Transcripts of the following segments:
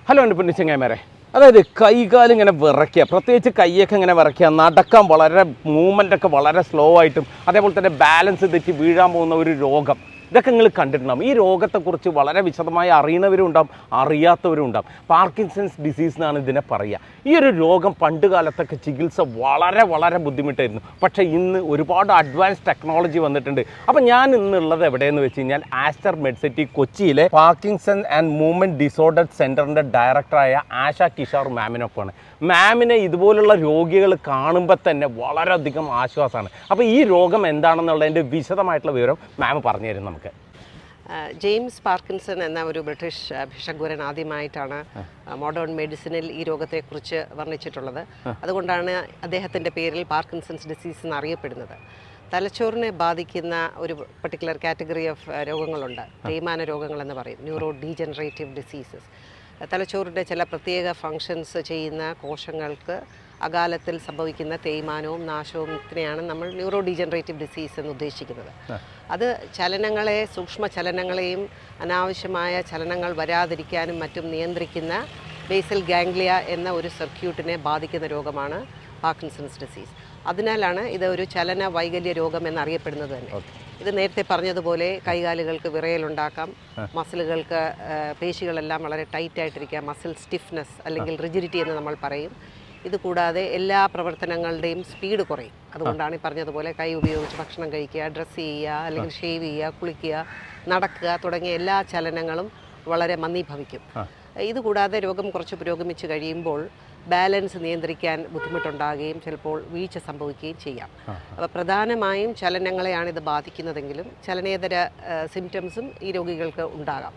Hello എൻ്റെ പൊന്നു ചങ്ങായിമാരെ, അതായത് കൈകാലിങ്ങനെ വിറയ്ക്കുക, പ്രത്യേകിച്ച് കൈയൊക്കെ ഇങ്ങനെ വിറയ്ക്കുക, നടക്കാൻ വളരെ മൂവ്മെൻ്റൊക്കെ വളരെ സ്ലോ ആയിട്ടും അതേപോലെ തന്നെ ബാലൻസ് തെറ്റി വീഴാൻ പോകുന്ന ഒരു രോഗം, ഇതൊക്കെ നിങ്ങൾ കണ്ടിട്ടുണ്ടാകും. ഈ രോഗത്തെക്കുറിച്ച് വളരെ വിശദമായി അറിയുന്നവരും ഉണ്ടാകും, അറിയാത്തവരും ഉണ്ടാകും. പാർക്കിൻസൺസ് ഡിസീസ് എന്നാണ് ഇതിനെ പറയുക. ഈ ഒരു രോഗം പണ്ട് കാലത്തൊക്കെ ചികിത്സ വളരെ ബുദ്ധിമുട്ടായിരുന്നു. പക്ഷേ ഇന്ന് ഒരുപാട് അഡ്വാൻസ് ടെക്നോളജി വന്നിട്ടുണ്ട്. അപ്പോൾ ഞാൻ ഇന്നുള്ളത് എവിടെയെന്ന് വെച്ച് കഴിഞ്ഞാൽ ആസ്റ്റർ മെഡ്സിറ്റി കൊച്ചിയിലെ പാർക്കിൻസൺ ആൻഡ് മൂവ്മെൻറ്റ് ഡിസോർഡർ സെൻറ്ററിൻ്റെ ഡയറക്ടറായ ആശ കിഷോർ മാമിനൊപ്പമാണ്. മാമിനെ ഇതുപോലുള്ള രോഗികൾ കാണുമ്പോൾ തന്നെ വളരെയധികം ആശ്വാസമാണ്. അപ്പോൾ ഈ രോഗം എന്താണെന്നുള്ളതിൻ്റെ വിശദമായിട്ടുള്ള വിവരം മാം പറഞ്ഞു തരും നമുക്ക്. ജെയിംസ് പാർക്കിൻസൺ എന്ന ഒരു ബ്രിട്ടീഷ് ഭിഷഗ്വരൻ ആദ്യമായിട്ടാണ് മോഡേൺ മെഡിസിനിൽ ഈ രോഗത്തെക്കുറിച്ച് വർണ്ണിച്ചിട്ടുള്ളത്. അതുകൊണ്ടാണ് അദ്ദേഹത്തിൻ്റെ പേരിൽ പാർക്കിൻസൺസ് ഡിസീസ് എന്നറിയപ്പെടുന്നത്. തലച്ചോറിനെ ബാധിക്കുന്ന ഒരു പർട്ടിക്കുലർ കാറ്റഗറി ഓഫ് രോഗങ്ങളുണ്ട്, തേയ്മാന രോഗങ്ങളെന്ന് പറയും, ന്യൂറോ ഡീജനറേറ്റീവ് ഡിസീസസ്. തലച്ചോറിൻ്റെ ചില പ്രത്യേക ഫങ്ഷൻസ് ചെയ്യുന്ന കോശങ്ങൾക്ക് അകാലത്തിൽ സംഭവിക്കുന്ന തേയ്മാനവും നാശവുത്തിനെയാണ് നമ്മൾ ന്യൂറോ ഡീജനറേറ്റീവ് ഡിസീസ് എന്ന് ഉദ്ദേശിക്കുന്നത്. അത് ചലനങ്ങളെ, സൂക്ഷ്മ ചലനങ്ങളെയും അനാവശ്യമായ ചലനങ്ങൾ വരാതിരിക്കാനും മറ്റും നിയന്ത്രിക്കുന്ന ബേസൽ ഗാംഗ്ലിയ എന്ന ഒരു സർക്യൂട്ടിനെ ബാധിക്കുന്ന രോഗമാണ് പാർക്കിൻസൺസ് ഡിസീസ്. അതിനാലാണ് ഇത് ഒരു ചലന വൈകല്യ രോഗം എന്നറിയപ്പെടുന്നത് തന്നെ. ഇത് നേരത്തെ പറഞ്ഞതുപോലെ കൈകാലുകൾക്ക് വിറയലുണ്ടാക്കാം, മസിലുകൾക്ക് പേശികളെല്ലാം വളരെ ടൈറ്റായിട്ടിരിക്കാം, മസിൽ സ്റ്റിഫ്നെസ് അല്ലെങ്കിൽ റിജിഡിറ്റി എന്ന് നമ്മൾ പറയും. ഇതുകൂടാതെ എല്ലാ പ്രവർത്തനങ്ങളുടെയും സ്പീഡ് കുറയും. അതുകൊണ്ടാണ് ഈ പറഞ്ഞതുപോലെ കൈ ഉപയോഗിച്ച് ഭക്ഷണം കഴിക്കുക, ഡ്രസ്സ് ചെയ്യുക, അല്ലെങ്കിൽ ഷേവ് ചെയ്യുക, കുളിക്കുക, നടക്കുക തുടങ്ങിയ എല്ലാ ചലനങ്ങളും വളരെ മന്ദീഭവിക്കും. ഇതുകൂടാതെ രോഗം കുറച്ച് പുരോഗമിച്ച് കഴിയുമ്പോൾ ബാലൻസ് നിയന്ത്രിക്കാൻ ബുദ്ധിമുട്ടുണ്ടാകുകയും ചിലപ്പോൾ വീഴ്ച സംഭവിക്കുകയും ചെയ്യാം. അപ്പോൾ പ്രധാനമായും ചലനങ്ങളെയാണ് ഇത് ബാധിക്കുന്നതെങ്കിലും ചലനേതര സിംറ്റംസും ഈ രോഗികൾക്ക് ഉണ്ടാകാം.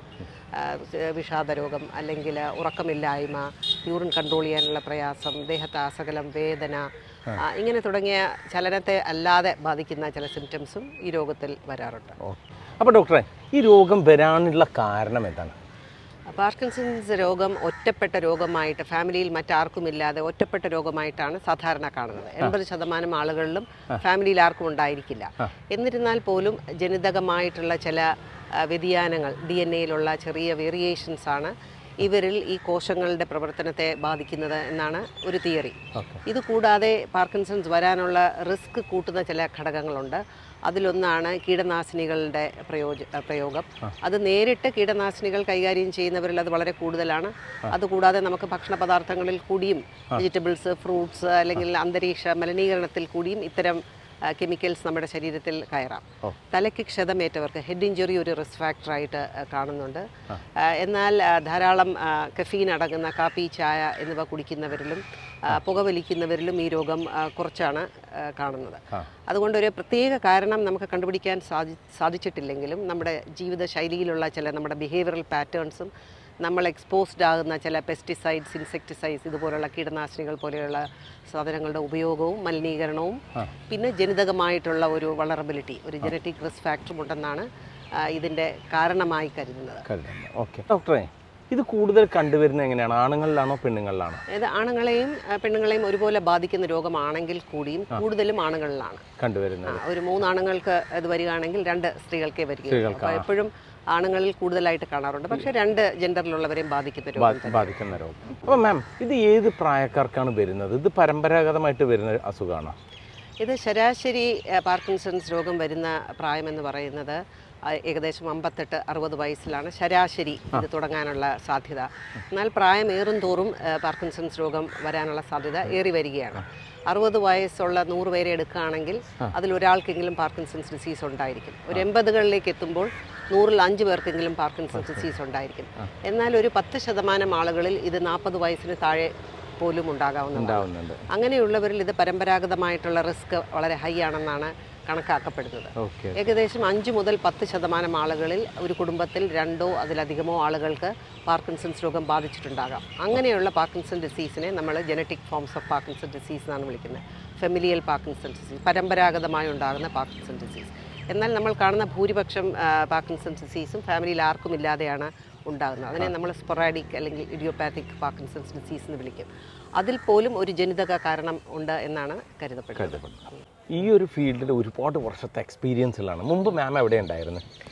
വിഷാദരോഗം, അല്ലെങ്കിൽ ഉറക്കമില്ലായ്മ, യൂറിൻ കൺട്രോൾ ചെയ്യാനുള്ള പ്രയാസം, ദേഹത്ത് അസകലം വേദന, ഇങ്ങനെ തുടങ്ങിയ ചലനത്തെ അല്ലാതെ ബാധിക്കുന്ന ചില സിംറ്റംസും ഈ രോഗത്തിൽ വരാറുണ്ട്. അപ്പോൾ ഡോക്ടറെ, ഈ രോഗം വരാനുള്ള കാരണം എന്താണ്? പാർക്കിൻസൺസ് രോഗം ഒറ്റപ്പെട്ട രോഗമായിട്ട് ഫാമിലിയിൽ മറ്റാർക്കുമില്ലാതെ ഒറ്റപ്പെട്ട രോഗമായിട്ടാണ് സാധാരണ കാണുന്നത്. 80% ആളുകളിലും ഫാമിലിയിൽ ആർക്കും ഉണ്ടായിരിക്കില്ല. എന്നിരുന്നാൽ പോലും ജനിതകമായിട്ടുള്ള ചില വ്യതിയാനങ്ങൾ, DNA-യിലുള്ള ചെറിയ വേരിയേഷൻസ് ആണ് ഇവരിൽ ഈ കോശങ്ങളുടെ പ്രവർത്തനത്തെ ബാധിക്കുന്നത് എന്നാണ് ഒരു തിയറി. ഇതുകൂടാതെ പാർക്കിൻസൺസ് വരാനുള്ള റിസ്ക് കൂട്ടുന്ന ചില ഘടകങ്ങളുണ്ട്. അതിലൊന്നാണ് കീടനാശിനികളുടെ പ്രയോഗം. അത് നേരിട്ട് കീടനാശിനികൾ കൈകാര്യം ചെയ്യുന്നവരിൽ അത് വളരെ കൂടുതലാണ്. അതുകൂടാതെ നമുക്ക് ഭക്ഷണ പദാർത്ഥങ്ങളിൽ കൂടിയും, വെജിറ്റബിൾസ്, ഫ്രൂട്ട്സ്, അല്ലെങ്കിൽ അന്തരീക്ഷ മലിനീകരണത്തിൽ കൂടിയും ഇത്തരം കെമിക്കൽസ് നമ്മുടെ ശരീരത്തിൽ കയറാം. തലയ്ക്ക് ക്ഷതമേറ്റവർക്ക് ഹെഡ് ഇഞ്ചുറി ഒരു റിസ്ക് ഫാക്ടറായിട്ട് കാണുന്നുണ്ട്. എന്നാൽ ധാരാളം കഫീൻ അടങ്ങുന്ന കാപ്പി, ചായ എന്നിവ കുടിക്കുന്നവരിലും പുകവലിക്കുന്നവരിലും ഈ രോഗം കുറച്ചാണ് കാണുന്നത്. അതുകൊണ്ട് ഒരു പ്രത്യേക കാരണം നമുക്ക് കണ്ടുപിടിക്കാൻ സാധിച്ചിട്ടില്ലെങ്കിലും നമ്മുടെ ജീവിതശൈലിയിലുള്ള ചില നമ്മുടെ ബിഹേവിയറൽ പാറ്റേൺസും നമ്മൾ എക്സ്പോസ്ഡ് ആകുന്ന ചില പെസ്റ്റിസൈഡ്സ്, ഇൻസെക്ടിസൈഡ്സ്, ഇതുപോലുള്ള കീടനാശിനികൾ പോലെയുള്ള സാധനങ്ങളുടെ ഉപയോഗവും മലിനീകരണവും പിന്നെ ജനിതകമായിട്ടുള്ള ഒരു വളറബിലിറ്റി, ഒരു ജനറ്റിക് റിസ്ക് ഫാക്ടറും ഉണ്ടെന്നാണ് ഇതിൻ്റെ കാരണമായി കരുതുന്നത്. ഓക്കെ ഡോക്ടറെ, ഇത് കൂടുതൽ കണ്ടുവരുന്നത് എങ്ങനെയാണ്? ആണുങ്ങളിലാണോ പെണ്ണുങ്ങളിലാണോ? ഇത് ആണുങ്ങളെയും പെണ്ണുങ്ങളെയും ഒരുപോലെ ബാധിക്കുന്ന രോഗമാണെങ്കിൽ കൂടിയും കൂടുതലും ആണുങ്ങളിലാണ് കണ്ടുവരുന്നത്. ഒരു 3 ആണുങ്ങൾക്ക് ഇത് വരികയാണെങ്കിൽ 2 സ്ത്രീകൾക്കേ വരികയുള്ളൂ. അപ്പോൾ എപ്പോഴും ആണുങ്ങളിൽ കൂടുതലായിട്ട് കാണാറുണ്ട്. പക്ഷേ 2 ജെൻഡറിലുള്ളവരെയും ബാധിക്കുന്ന രോഗം. അപ്പോൾ മാം, ഇത് ഏത് പ്രായക്കാർക്കാണ് വരുന്നത്? ഇത് പരമ്പരാഗതമായിട്ട് വരുന്ന അസുഖമാണോ? ഇത് ശരാശരി പാർക്കിൻസൺസ് രോഗം വരുന്ന പ്രായമെന്ന് പറയുന്നത് ഏകദേശം 58-60 വയസ്സിലാണ് ശരാശരി ഇത് തുടങ്ങാനുള്ള സാധ്യത. എന്നാൽ പ്രായമേറും തോറും പാർക്കിൻസൺസ് രോഗം വരാനുള്ള സാധ്യത ഏറി വരികയാണ്. 60 വയസ്സുള്ള 100 പേരെ എടുക്കുകയാണെങ്കിൽ അതിലൊരാൾക്കെങ്കിലും പാർക്കിൻസൺസ് ഡിസീസ് ഉണ്ടായിരിക്കും. ഒരു 80കളിലേക്ക് എത്തുമ്പോൾ 100-ൽ 5 പേർക്കെങ്കിലും പാർക്കിൻസൺസ് ഡിസീസ് ഉണ്ടായിരിക്കും. എന്നാൽ ഒരു 10% ആളുകളിൽ ഇത് 40 വയസ്സിന് താഴെ പോലും ഉണ്ടാകാവുന്നുണ്ട്. അങ്ങനെയുള്ളവരിൽ ഇത് പരമ്പരാഗതമായിട്ടുള്ള റിസ്ക് വളരെ ഹൈ ആണെന്നാണ് കണക്കാക്കപ്പെടുന്നത്. ഏകദേശം 5 മുതൽ 10% ആളുകളിൽ ഒരു കുടുംബത്തിൽ 2ഓ അതിലധികമോ ആളുകൾക്ക് പാർക്കിൻസൺസ് രോഗം ബാധിച്ചിട്ടുണ്ടാകാം. അങ്ങനെയുള്ള പാർക്കിൻസൺ ഡിസീസിനെ നമ്മൾ genetic forms of Parkinson disease എന്നാണ് വിളിക്കുന്നത്. ഫെമിലിയൽ പാർക്കിൻസൺ ഡിസീസ്, പരമ്പരാഗതമായി ഉണ്ടാകുന്ന പാർക്കിൻസൺ ഡിസീസ്. എന്നാൽ നമ്മൾ കാണുന്ന ഭൂരിപക്ഷം പാർക്കിൻസൺ ഡിസീസും ഫാമിലിയിൽ ആർക്കും ഇല്ലാതെയാണ് ഉണ്ടാകുന്നത്. അതിനെ നമ്മൾ സ്പൊറാഡിക് അല്ലെങ്കിൽ ഇഡിയോപാത്തിക് പാർക്കിൻസൺസ് ഡിസീസ് എന്ന് വിളിക്കും. അതിൽ പോലും ഒരു ജനിതക കാരണം ഉണ്ട് എന്നാണ് കരുതപ്പെടുന്നത്. ഈ ഒരു ഫീൽഡിൽ ഒരുപാട് വർഷത്തെ എക്സ്പീരിയൻസുകളാണ്. മുമ്പ് മാം എവിടെ ഉണ്ടായിരുന്നു?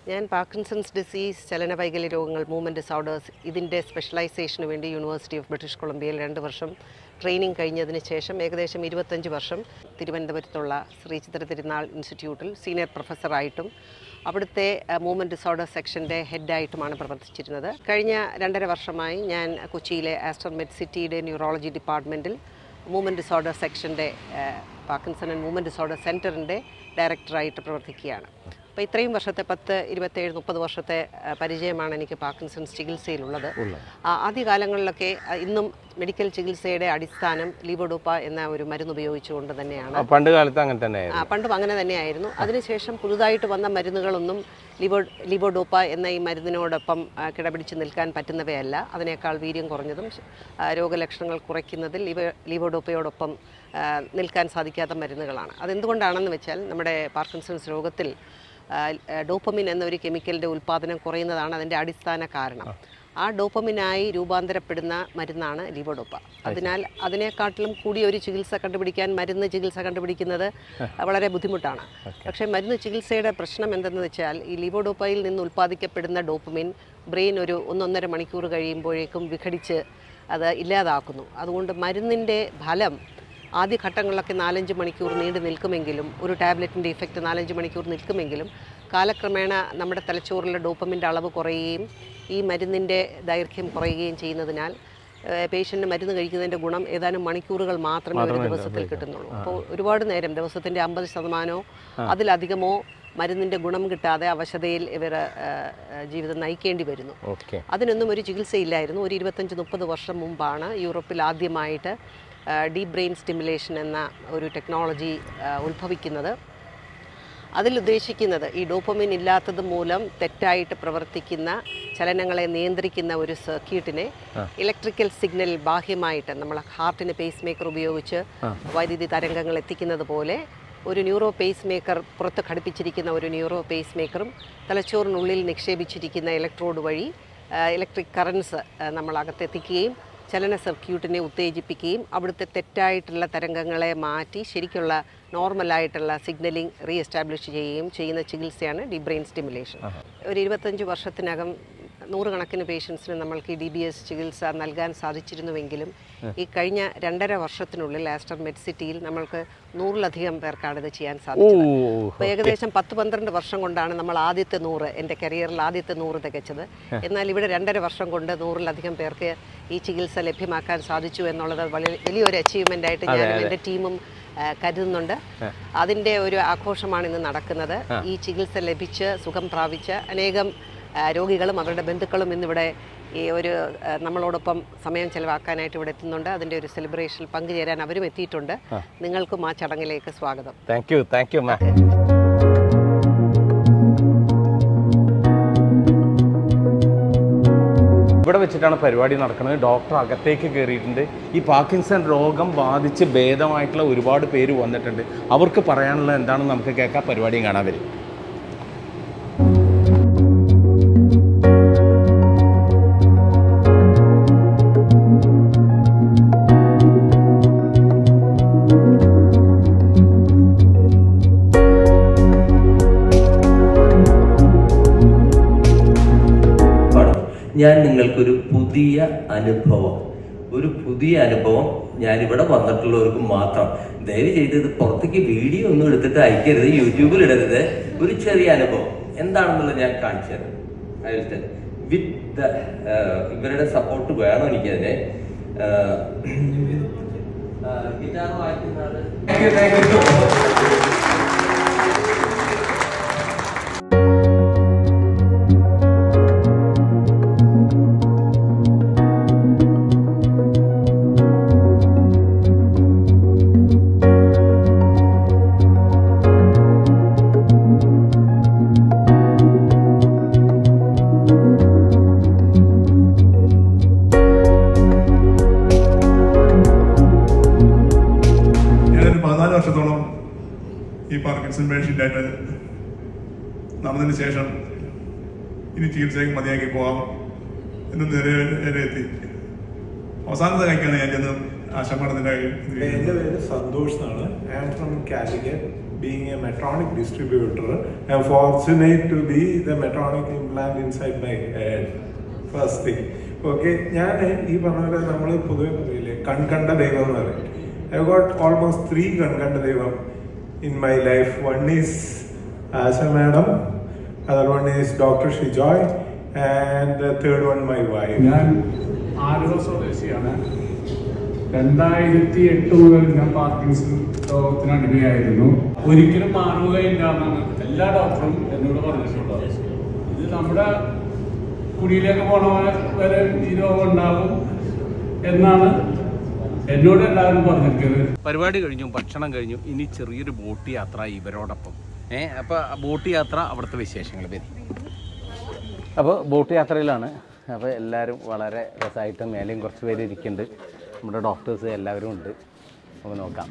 ഞാൻ പാർക്കിൻസൺസ് ഡിസീസ്, ചലനവൈകല്യ രോഗങ്ങൾ, മൂവ്മെൻറ്റ് ഡിസോർഡേഴ്സ് ഇതിൻ്റെ സ്പെഷ്യലൈസേഷന് വേണ്ടി യൂണിവേഴ്സിറ്റി ഓഫ് ബ്രിട്ടീഷ് കൊളംബിയയിൽ 2 വർഷം ട്രെയിനിങ് കഴിഞ്ഞതിന് ശേഷം ഏകദേശം 25 വർഷം തിരുവനന്തപുരത്തുള്ള ശ്രീ ചിത്ര തിരുനാൾ ഇൻസ്റ്റിറ്റ്യൂട്ടിൽ സീനിയർ പ്രൊഫസറായിട്ടും അവിടുത്തെ മൂവ്മെൻറ്റ് ഡിസോർഡർ സെക്ഷൻ്റെ ഹെഡായിട്ടുമാണ് പ്രവർത്തിച്ചിരുന്നത്. കഴിഞ്ഞ 2.5 വർഷമായി ഞാൻ കൊച്ചിയിലെ ആസ്റ്റർ മെഡ് സിറ്റിയുടെ ന്യൂറോളജി ഡിപ്പാർട്ട്മെൻറ്റിൽ മൂവ്മെൻറ്റ് ഡിസോർഡർ സെക്ഷൻ്റെ പാർക്കിൻസൺ ആൻഡ് മൂവ്മെൻറ്റ് ഡിസോർഡർ സെൻറ്ററിൻ്റെ ഡയറക്ടറായിട്ട് പ്രവർത്തിക്കുകയാണ്. അപ്പോൾ ഇത്രയും വർഷത്തെ 10, 27, 30 വർഷത്തെ പരിചയമാണ് എനിക്ക് പാർക്കിൻസൺസ് ചികിത്സയിലുള്ളത്. ആദ്യകാലങ്ങളിലൊക്കെ ഇന്നും മെഡിക്കൽ ചികിത്സയുടെ അടിസ്ഥാനം ലീവോഡോപ്പ എന്ന ഒരു മരുന്ന് ഉപയോഗിച്ചുകൊണ്ട് തന്നെയാണ്. പണ്ട് കാലത്ത് അങ്ങനെ തന്നെയായിരുന്നു. പണ്ടും അങ്ങനെ തന്നെയായിരുന്നു. അതിനുശേഷം പുതുതായിട്ട് വന്ന മരുന്നുകളൊന്നും ലീവോഡോപ്പ എന്ന ഈ മരുന്നിനോടൊപ്പം കിടപിടിച്ച് നിൽക്കാൻ പറ്റുന്നവയല്ല. അതിനേക്കാൾ വീര്യം കുറഞ്ഞതും രോഗലക്ഷണങ്ങൾ കുറയ്ക്കുന്നതിൽ ലീവോഡോപ്പയോടൊപ്പം നിൽക്കാൻ സാധിക്കാത്ത മരുന്നുകളാണ്. അതെന്തുകൊണ്ടാണെന്ന് വെച്ചാൽ നമ്മുടെ പാർക്കിൻസൺസ് രോഗത്തിൽ ഡോപ്പമിൻ എന്നൊരു കെമിക്കലിൻ്റെ ഉൽപ്പാദനം കുറയുന്നതാണ് അതിൻ്റെ അടിസ്ഥാന കാരണം. ആ ഡോപ്പമിനായി രൂപാന്തരപ്പെടുന്ന മരുന്നാണ് ലീവോഡോപ്പ. അതിനാൽ അതിനെക്കാട്ടിലും കൂടിയ ഒരു ചികിത്സ കണ്ടുപിടിക്കാൻ മരുന്ന് ചികിത്സ കണ്ടുപിടിക്കുന്നത് വളരെ ബുദ്ധിമുട്ടാണ്. പക്ഷേ മരുന്ന് ചികിത്സയുടെ പ്രശ്നം എന്തെന്ന് വെച്ചാൽ ഈ ലീവോഡോപ്പയിൽ നിന്ന് ഉൽപ്പാദിക്കപ്പെടുന്ന ഡോപ്പമിൻ ബ്രെയിൻ ഒരു 1-1.5 മണിക്കൂർ കഴിയുമ്പോഴേക്കും വിഘടിച്ച് അത് ഇല്ലാതാക്കുന്നു. അതുകൊണ്ട് മരുന്നിൻ്റെ ഫലം ആദ്യഘട്ടങ്ങളിലൊക്കെ 4-5 മണിക്കൂർ നീണ്ടു നിൽക്കുമെങ്കിലും, ഒരു ടാബ്ലറ്റിൻ്റെ ഇഫക്റ്റ് 4-5 മണിക്കൂർ നിൽക്കുമെങ്കിലും കാലക്രമേണ നമ്മുടെ തലച്ചോറിലെ ഡോപ്പമിൻ്റെ അളവ് കുറയുകയും ഈ മരുന്നിൻ്റെ ദൈർഘ്യം കുറയുകയും ചെയ്യുന്നതിനാൽ പേഷ്യൻ്റ് മരുന്ന് കഴിക്കുന്നതിൻ്റെ ഗുണം ഏതാനും മണിക്കൂറുകൾ മാത്രമേ ഒരു ദിവസത്തിൽ കിട്ടുന്നുള്ളൂ. അപ്പോൾ ഒരുപാട് നേരം ദിവസത്തിൻ്റെ 50% അതിലധികമോ മരുന്നിൻ്റെ ഗുണം കിട്ടാതെ അവശതയിൽ ഇവർ ജീവിതം നയിക്കേണ്ടി വരുന്നു. അതിനൊന്നും ഒരു ചികിത്സയില്ലായിരുന്നു. ഒരു 25-30 വർഷം മുമ്പാണ് യൂറോപ്പിൽ ആദ്യമായിട്ട് ഡീപ് ബ്രെയിൻ സ്റ്റിമുലേഷൻ എന്ന ഒരു ടെക്നോളജി ഉത്ഭവിക്കുന്നത്. അതിലുദ്ദേശിക്കുന്നത് ഈ ഡോപ്പമിൻ ഇല്ലാത്തത് മൂലം തെറ്റായിട്ട് പ്രവർത്തിക്കുന്ന ചലനങ്ങളെ നിയന്ത്രിക്കുന്ന ഒരു സർക്യൂട്ടിനെ ഇലക്ട്രിക്കൽ സിഗ്നൽ ബാഹ്യമായിട്ട് നമ്മൾ ഹാർട്ടിന് പേസ് മേക്കർ ഉപയോഗിച്ച് വൈദ്യുതി തരംഗങ്ങൾ എത്തിക്കുന്നത് പോലെ ഒരു ന്യൂറോ പേസ് മേക്കർ പുറത്ത് ഘടിപ്പിച്ചിരിക്കുന്ന ഒരു ന്യൂറോ പേസ് മേക്കറും തലച്ചോറിനുള്ളിൽ നിക്ഷേപിച്ചിരിക്കുന്ന ഇലക്ട്രോഡ് വഴി ഇലക്ട്രിക് കറൻസ് നമ്മൾ അകത്തെത്തിക്കുകയും ചലന സർക്യൂട്ടിനെ ഉത്തേജിപ്പിക്കുകയും അവിടുത്തെ തെറ്റായിട്ടുള്ള തരംഗങ്ങളെ മാറ്റി ശരിക്കുള്ള നോർമലായിട്ടുള്ള സിഗ്നലിംഗ് റീ എസ്റ്റാബ്ലിഷ് ചെയ്യുകയും ചെയ്യുന്ന ചികിത്സയാണ് ഡീപ് ബ്രെയിൻ സ്റ്റിമുലേഷൻ. ഒരു 25 വർഷത്തിനകം 100 കണക്കിന് പേഷ്യൻസിന് നമ്മൾക്ക് ഈ DBS ചികിത്സ നൽകാൻ സാധിച്ചിരുന്നുവെങ്കിലും ഈ കഴിഞ്ഞ 2.5 വർഷത്തിനുള്ളിൽ ആസ്റ്റർ മെഡ് സിറ്റിയിൽ നമ്മൾക്ക് 100-ലധികം പേർക്കാണ് ഇത് ചെയ്യാൻ സാധിച്ചത്. അപ്പോൾ ഏകദേശം 10-12 വർഷം കൊണ്ടാണ് നമ്മൾ ആദ്യത്തെ 100, എൻ്റെ കരിയറിൽ ആദ്യത്തെ 100 തികച്ചത്. എന്നാൽ ഇവിടെ 2.5 വർഷം കൊണ്ട് 100-ലധികം പേർക്ക് ഈ ചികിത്സ ലഭ്യമാക്കാൻ സാധിച്ചു എന്നുള്ളത് വലിയൊരു അച്ചീവ്മെൻ്റ് ആയിട്ട് ഞാനും എൻ്റെ ടീമും കരുതുന്നുണ്ട്. അതിൻ്റെ ഒരു ആഘോഷമാണ് ഇന്ന് നടക്കുന്നത്. ഈ ചികിത്സ ലഭിച്ച് സുഖം പ്രാപിച്ച അനേകം രോഗികളും അവരുടെ ബന്ധുക്കളും ഇന്നിവിടെ ഈ ഒരു നമ്മളോടൊപ്പം സമയം ചെലവാക്കാനായിട്ട് ഇവിടെ എത്തുന്നുണ്ട്. അതിൻ്റെ ഒരു സെലിബ്രേഷനിൽ പങ്കുചേരാൻ അവരും എത്തിയിട്ടുണ്ട്. നിങ്ങൾക്കും ആ ചടങ്ങിലേക്ക് സ്വാഗതം. Thank you ma'am. ഇവിടെ വെച്ചിട്ടാണ് പരിപാടി നടക്കുന്നത്. ഡോക്ടർ അകത്തേക്ക് കയറിയിട്ടുണ്ട്. ഈ പാർക്കിൻസൺ രോഗം ബാധിച്ച് ഭേദമായിട്ടുള്ള ഒരുപാട് പേര് വന്നിട്ടുണ്ട്. അവർക്ക് പറയാനുള്ളത് എന്താണെന്ന് നമുക്ക് കേൾക്കാം. പരിപാടിയും കാണാൻ വരും. ഞാൻ നിങ്ങൾക്കൊരു പുതിയ അനുഭവം ഞാനിവിടെ വന്നിട്ടുള്ളവർക്ക് മാത്രം, ദയവ് ചെയ്ത് ഇത് പുറത്തേക്ക് വീഡിയോ ഒന്നും എടുത്തിട്ട് അയക്കരുത്, യൂട്യൂബിൽ ഇടരുത്. ഒരു ചെറിയ അനുഭവം എന്താണെന്നുള്ളത് ഞാൻ കാണിച്ചു തരാം. അതിലത്തെ വിത്ത് ഇവരുടെ സപ്പോർട്ട് വേണം എനിക്കതിനെ. ഗിറ്റാർ വായിക്കുന്നത് പാർക്കിൻസൺ പേഷ്യൻ്റായിട്ട് നടന്നതിന് ശേഷം ഇനി ചികിത്സയ്ക്ക് മതിയാക്കി പോകാം എന്ന് നേരെ എത്തി. അവസാനത്തെ കഴിക്കാണ് ഞാൻ ചെന്ന് ആശാമടത്തിൻ്റെ. എൻ്റെ പേര് സന്തോഷ് എന്നാണ്. I am from Calicut being a Medtronic distributor, I'm fortunate to be the Medtronic implant inside my head. First thing. Okay, ഞാൻ ഈ പറഞ്ഞ പോലെ നമ്മൾ പൊതുവെ പറയില്ലേ കൺകണ്ട ദൈവം എന്ന് പറയും. I've got almost 3 കൺകണ്ട ദൈവം in my life. One is Asha madam, other one is Dr. Shijoy, and the third one my wife. ഞാൻ ആലുവ സ്വദേശിയാണ്. 2008 മുതൽ ഞാൻ പാർക്കിൻസൺ രോഗത്തിന് അടിമയായിരുന്നു. ഒരിക്കലും മാറുകയില്ല എന്നാണ് എല്ലാ ഡോക്ടറും എന്നോട് പറഞ്ഞിട്ടുള്ളത്. ഇത് നമ്മുടെ കുടിയിലേക്ക് പോണ വരെ ഈ രോഗം ഉണ്ടാവും എന്നാണ് എന്നോട് എല്ലാവരും പറഞ്ഞിരിക്കുന്നത്. പരിപാടി കഴിഞ്ഞു, ഭക്ഷണം കഴിഞ്ഞു, ഇനി ചെറിയൊരു ബോട്ട് യാത്ര ഇവരോടൊപ്പം. അപ്പോൾ ബോട്ട് യാത്ര അവിടുത്തെ വിശേഷങ്ങൾ വരും. അപ്പോൾ ബോട്ട് യാത്രയിലാണ്. അപ്പോൾ എല്ലാവരും വളരെ രസമായിട്ട് മേലെയും കുറച്ച് പേര് ഇരിക്കുന്നുണ്ട്. നമ്മുടെ ഡോക്ടേഴ്സ് എല്ലാവരും ഉണ്ട്. നമുക്ക് നോക്കാം.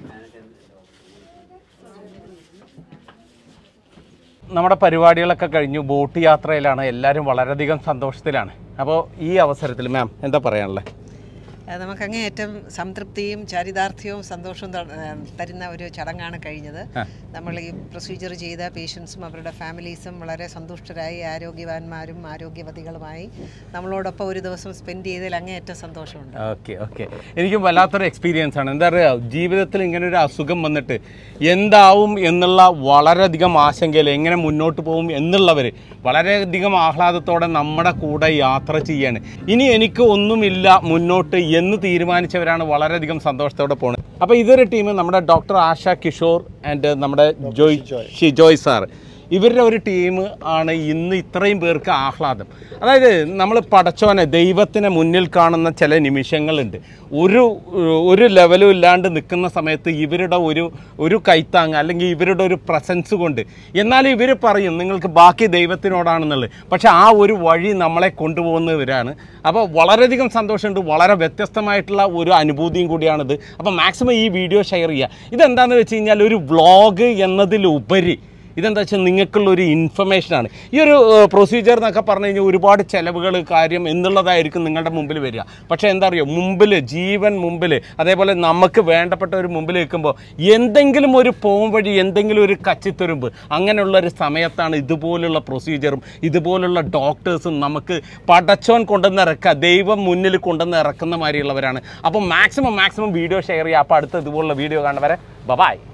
നമ്മുടെ പരിപാടികളൊക്കെ കഴിഞ്ഞു, ബോട്ട് യാത്രയിലാണ്. എല്ലാവരും വളരെയധികം സന്തോഷത്തിലാണ്. അപ്പോൾ ഈ അവസരത്തിൽ മാം എന്താ പറയാനുള്ളത്? നമുക്കങ്ങേയറ്റം സംതൃപ്തിയും ചാരിതാർത്ഥ്യവും സന്തോഷവും തരുന്ന ഒരു ചടങ്ങാണ് കഴിഞ്ഞത്. നമ്മൾ ഈ പ്രൊസീജിയർ ചെയ്ത പേഷ്യൻസും അവരുടെ ഫാമിലീസും വളരെ സന്തുഷ്ടരായി ആരോഗ്യവാന്മാരും ആരോഗ്യവതികളുമായി നമ്മളോടൊപ്പം ഒരു ദിവസം സ്പെൻഡ് ചെയ്തതിൽ അങ്ങേയറ്റം സന്തോഷമുണ്ട്. ഓക്കെ എനിക്കും വല്ലാത്തൊരു എക്സ്പീരിയൻസ് ആണ്. എന്താ പറയുക, ജീവിതത്തിൽ ഇങ്ങനെ ഒരു അസുഖം വന്നിട്ട് എന്താവും എന്നുള്ള വളരെയധികം ആശങ്കയിൽ എങ്ങനെ മുന്നോട്ട് പോകും എന്നുള്ളവർ വളരെയധികം ആഹ്ലാദത്തോടെ നമ്മുടെ കൂടെ യാത്ര ചെയ്യാണ്. ഇനി എനിക്ക് ഒന്നുമില്ല മുന്നോട്ട് എന്ന് തീരുമാനിച്ചവരാണ് വളരെയധികം സന്തോഷത്തോടെ പോകുന്നത്. അപ്പോൾ ഇതൊരു ടീം, നമ്മുടെ ഡോക്ടർ ആശ കിഷോർ ആൻഡ് നമ്മുടെ ഷിജോയ് സാർ, ഇവരുടെ ഒരു ടീം ആണ് ഇന്ന് ഇത്രയും പേർക്ക് ആഹ്ലാദം. അതായത് നമ്മൾ പടച്ചോനെ ദൈവത്തിനെ മുന്നിൽ കാണുന്ന ചില നിമിഷങ്ങളുണ്ട്. ഒരു ലെവലും ഇല്ലാണ്ട് നിൽക്കുന്ന സമയത്ത് ഇവരുടെ ഒരു കൈത്താങ് അല്ലെങ്കിൽ ഇവരുടെ ഒരു പ്രസൻസ് കൊണ്ട്, എന്നാലും ഇവർ പറയും നിങ്ങൾക്ക് ബാക്കി ദൈവത്തിനോടാണെന്നുള്ളത്. പക്ഷെ ആ ഒരു വഴി നമ്മളെ കൊണ്ടുപോകുന്നവരാണ്. അപ്പോൾ വളരെയധികം സന്തോഷമുണ്ട്. വളരെ വ്യത്യസ്തമായിട്ടുള്ള ഒരു അനുഭൂതിയും കൂടിയാണിത്. അപ്പോൾ മാക്സിമം ഈ വീഡിയോ ഷെയർ ചെയ്യുക. ഇതെന്താണെന്ന് വെച്ച് കഴിഞ്ഞാൽ ഒരു വ്ളോഗ് എന്നതിലുപരി ഇതെന്താ വെച്ചാൽ നിങ്ങൾക്കുള്ളൊരു ഇൻഫർമേഷനാണ്. ഈ ഒരു പ്രൊസീജിയർ എന്നൊക്കെ പറഞ്ഞു കഴിഞ്ഞാൽ ഒരുപാട് ചിലവുകൾ കാര്യം എന്നുള്ളതായിരിക്കും നിങ്ങളുടെ മുമ്പിൽ വരിക. പക്ഷേ എന്താ പറയുക, ജീവൻ മുമ്പിൽ, അതേപോലെ നമുക്ക് വേണ്ടപ്പെട്ടവർ മുമ്പിൽ നിൽക്കുമ്പോൾ എന്തെങ്കിലും ഒരു പോം വഴി, എന്തെങ്കിലും ഒരു കച്ചിത്തുരുമ്പ്, അങ്ങനെയുള്ളൊരു സമയത്താണ് ഇതുപോലുള്ള പ്രൊസീജിയറും ഇതുപോലുള്ള ഡോക്ടേഴ്സും നമുക്ക് പടച്ചോൻ കൊണ്ടുവന്ന് ഇറക്കുക, ദൈവം മുന്നിൽ കൊണ്ടുവന്ന് ഇറക്കുന്ന മാതിരിയുള്ളവരാണ്. അപ്പോൾ മാക്സിമം വീഡിയോ ഷെയർ ചെയ്യുക. അപ്പോൾ അടുത്ത ഇതുപോലുള്ള വീഡിയോ കാണുന്നവരെ ബൈ.